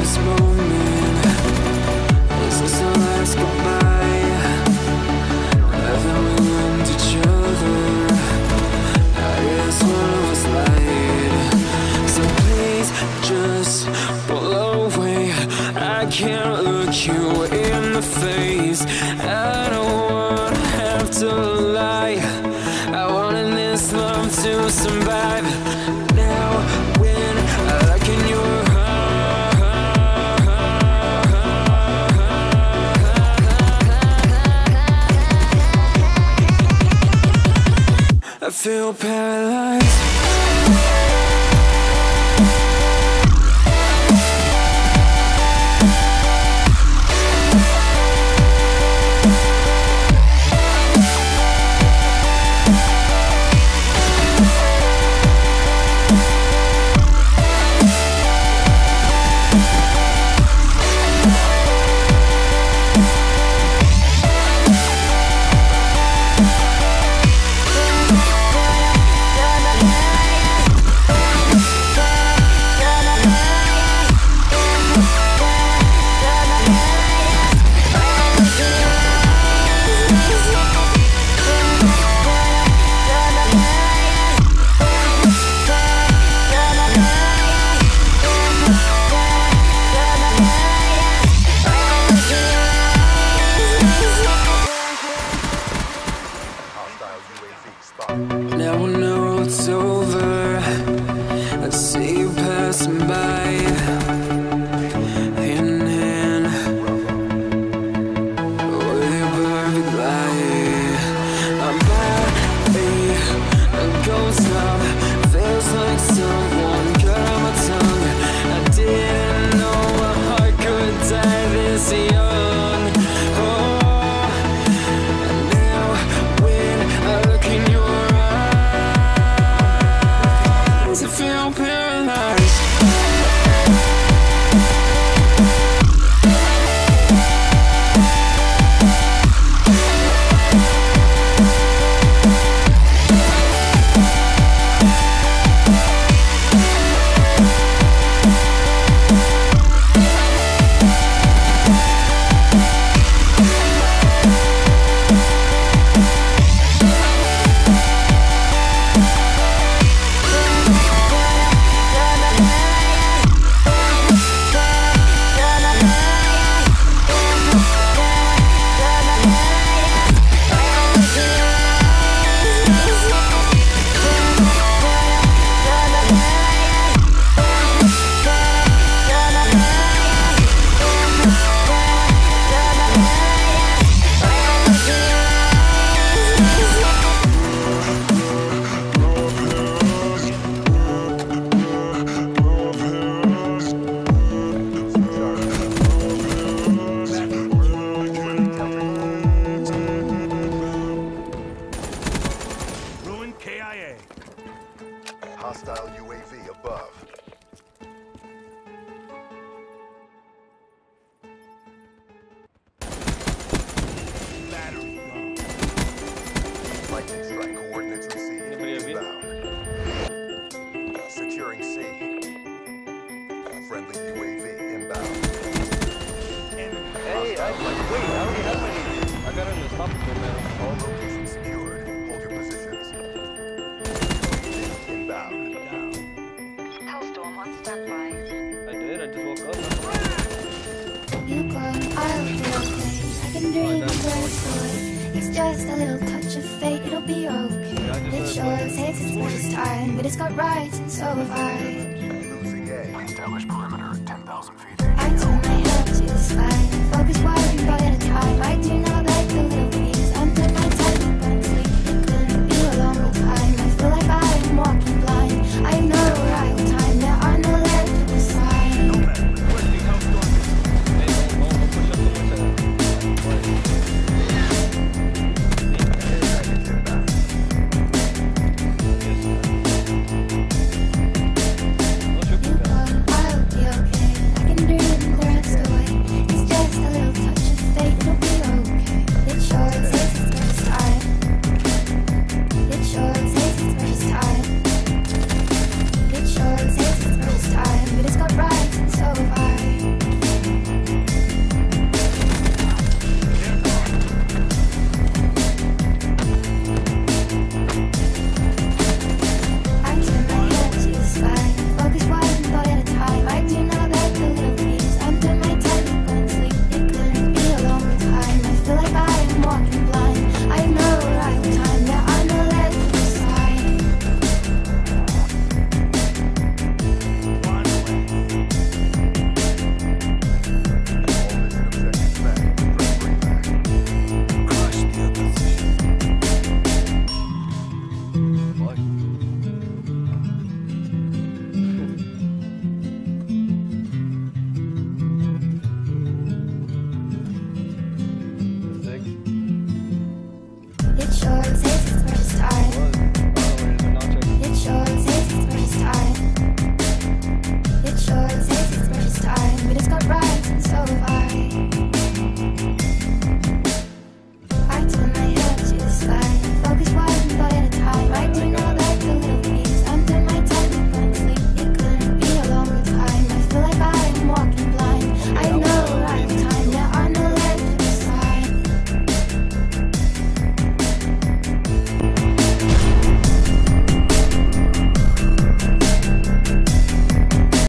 this moment? Is this the last goodbye? That we loved each other. I guess one of us lied. So please just pull away. I can't look you in the face. I don't wanna have to lie. I wanted this love to survive. Now when I look in your eyes, I feel paralyzed. Now I know it's over. I see you passing by, hand in hand, with your perfect light. I'm a ghost town. Feels like someone cut out my tongue. I didn't know my heart could die this young. Oh, and now when I look in your I feel paralyzed. Hostile UAV above. Battery gone. Lightning strike coordinates received. Inbound. Securing C. Friendly UAV inbound. Hey, I already have my. I got in the top of the man. All locations secured. Hold your positions. Inbound. Hellstorm on standby. I did, I just woke up. You go, I'll be okay. I can dream of good. It's just a little touch of fate, it'll be okay. It sure takes its most time, but it's got rights and so have I.